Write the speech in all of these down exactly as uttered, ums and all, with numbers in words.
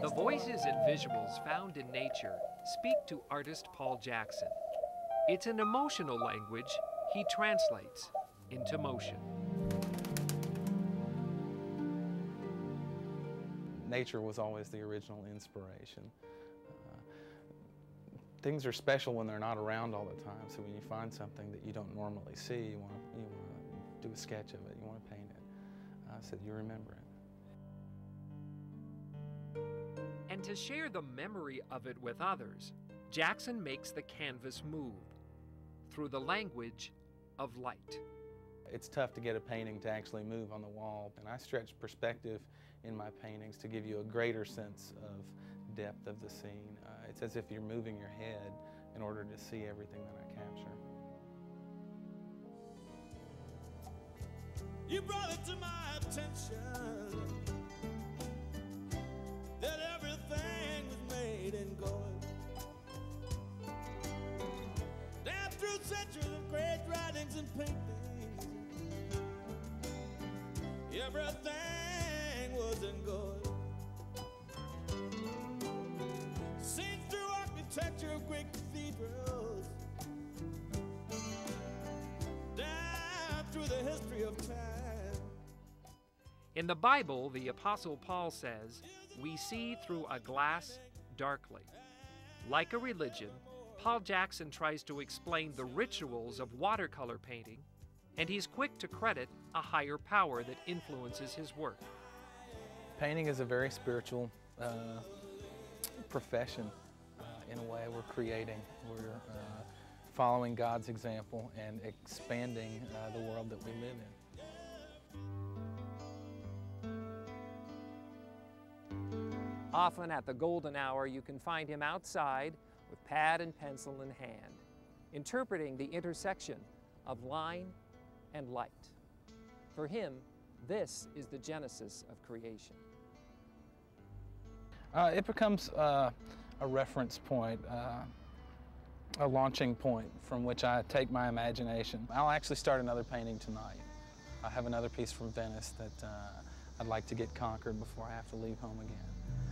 The voices and visuals found in nature speak to artist Paul Jackson. It's an emotional language he translates into motion. Nature was always the original inspiration. Uh, things are special when they're not around all the time, so when you find something that you don't normally see, you want to you want to do a sketch of it, you want to paint it, uh, so that you remember it. And to share the memory of it with others, Jackson makes the canvas move through the language of light. It's tough to get a painting to actually move on the wall, and I stretch perspective in my paintings to give you a greater sense of depth of the scene. Uh, it's as if you're moving your head in order to see everything that I capture. You brought it to my attention that everything was made in gold. Down through centuries of great writings and paintings, everything was in gold. Seen through architecture of great cathedrals, down through the history of time. In the Bible, the Apostle Paul says, "We see through a glass darkly." Like a religion, Paul Jackson tries to explain the rituals of watercolor painting, and he's quick to credit a higher power that influences his work. Painting is a very spiritual uh, profession. Uh, in a way, we're creating, we're uh, following God's example and expanding uh, the world that we live in. Often at the golden hour, you can find him outside with pad and pencil in hand, interpreting the intersection of line and light. For him, this is the genesis of creation. Uh, it becomes uh, a reference point, uh, a launching point from which I take my imagination. I'll actually start another painting tonight. I have another piece from Venice that uh, I'd like to get conquered before I have to leave home again.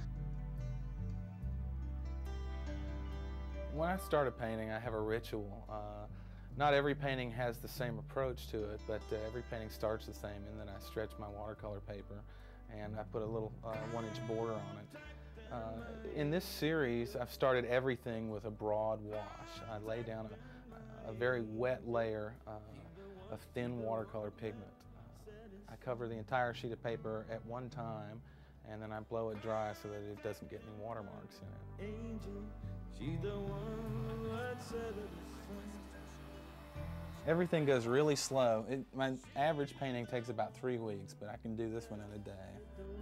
When I start a painting, I have a ritual. Uh, not every painting has the same approach to it, but uh, every painting starts the same, and then I stretch my watercolor paper and I put a little uh, one-inch border on it. Uh, in this series, I've started everything with a broad wash. I lay down a, a very wet layer uh, of thin watercolor pigment. Uh, I cover the entire sheet of paper at one time, and then I blow it dry so that it doesn't get any watermarks in it. Angel, she's the one that said it. Everything goes really slow. It, my average painting takes about three weeks, but I can do this one in a day.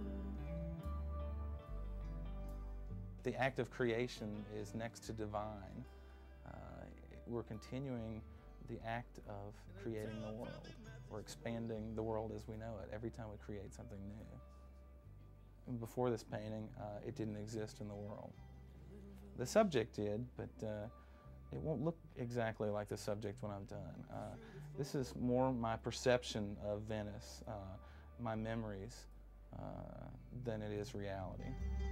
The act of creation is next to divine. Uh, we're continuing the act of creating the world. We're expanding the world as we know it every time we create something new. Before this painting, uh, it didn't exist in the world. The subject did, but uh, it won't look exactly like the subject when I'm done. Uh, this is more my perception of Venice, uh, my memories, uh, than it is reality.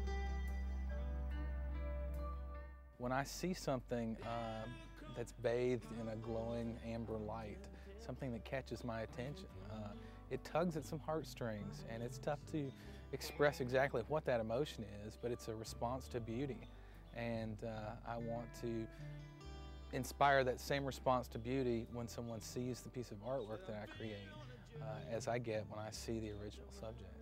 When I see something uh, that's bathed in a glowing amber light, something that catches my attention, uh, it tugs at some heartstrings, and it's tough to express exactly what that emotion is, but it's a response to beauty. And uh, I want to inspire that same response to beauty when someone sees the piece of artwork that I create, uh, as I get when I see the original subject.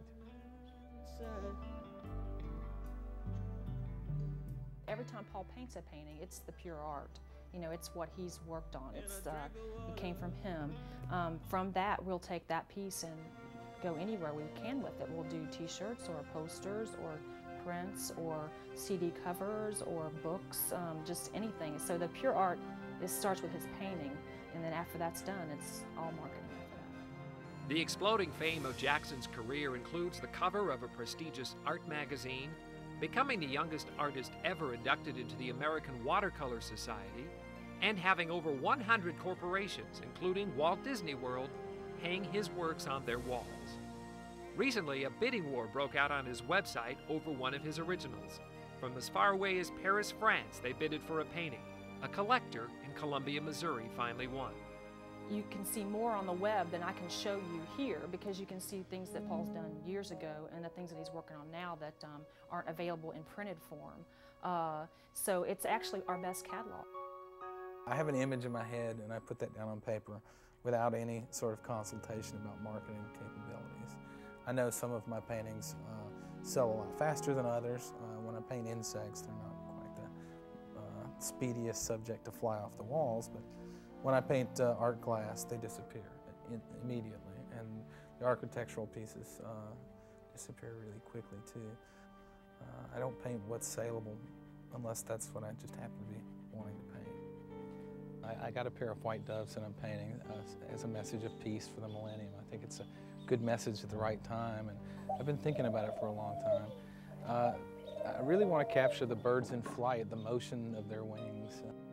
Every time Paul paints a painting, it's the pure art. You know, it's what he's worked on. It's, uh, it came from him. Um, from that, we'll take that piece and go anywhere we can with it. We'll do t-shirts or posters or prints or C D covers or books, um, just anything. So the pure art, it starts with his painting, and then after that's done, it's all marketing after that. The exploding fame of Jackson's career includes the cover of a prestigious art magazine, becoming the youngest artist ever inducted into the American Watercolor Society, and having over one hundred corporations, including Walt Disney World, hang his works on their walls. Recently, a bidding war broke out on his website over one of his originals. From as far away as Paris, France, they bidded for a painting. A collector in Columbia, Missouri finally won. You can see more on the web than I can show you here, because you can see things that Paul's done years ago and the things that he's working on now that um, aren't available in printed form. Uh, so it's actually our best catalog. I have an image in my head and I put that down on paper without any sort of consultation about marketing capabilities. I know some of my paintings uh, sell a lot faster than others. Uh, when I paint insects, they're not quite the uh, speediest subject to fly off the walls, but when I paint uh, art glass, they disappear in, immediately, and the architectural pieces uh, disappear really quickly too. Uh, I don't paint what's saleable unless that's what I just happen to be wanting to paint. I, I got a pair of white doves that I'm painting uh, as a message of peace for the millennium. I think it's a good message at the right time, and I've been thinking about it for a long time. Uh, I really want to capture the birds in flight, the motion of their wings.